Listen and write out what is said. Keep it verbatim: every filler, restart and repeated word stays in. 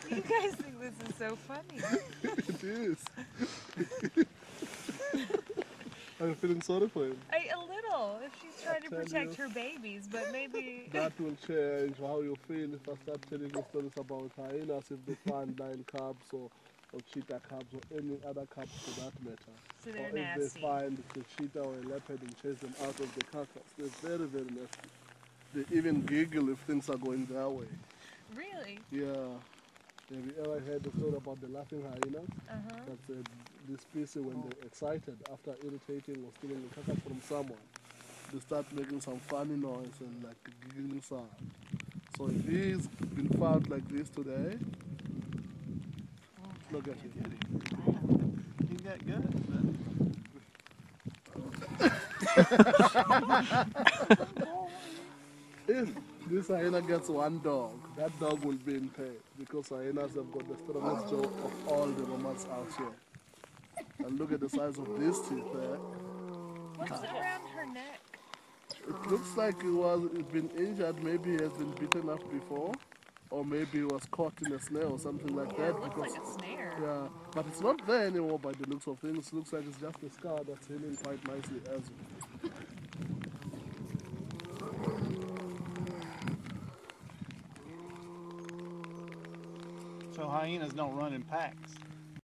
You guys think this is so funny. It is. I'm feeling sorry for him. I, a little, if she's trying to tell protect you. her babies, but maybe... That will change how you feel if I start telling you stories about hyenas, if they find lion cubs or, or cheetah cubs or any other cubs for that matter. So they're or nasty. if they find the cheetah or a leopard and chase them out of the carcass. They're very, very nasty. They even giggle if things are going their way. Really? Yeah. Have you ever heard the story about the laughing hyena? Uh-huh. That's uh, this species when they're excited after irritating or stealing a carcass from someone. They start making some funny noise and like a giggling sound. So if he's been found like this today, look at him. He got good. If this hyena gets one dog, that dog will be in pain because hyenas have got the strongest jaw of all the mammals out here. And look at the size of these teeth there. What's around her neck? It looks like it was it's been injured, maybe he has been beaten up before, or maybe he was caught in a snare or something like Yeah, that. it looks because, like a snare. Yeah, but it's not there anymore by the looks of things. It looks like it's just a scar that's healing quite nicely as well. So hyenas don't run in packs.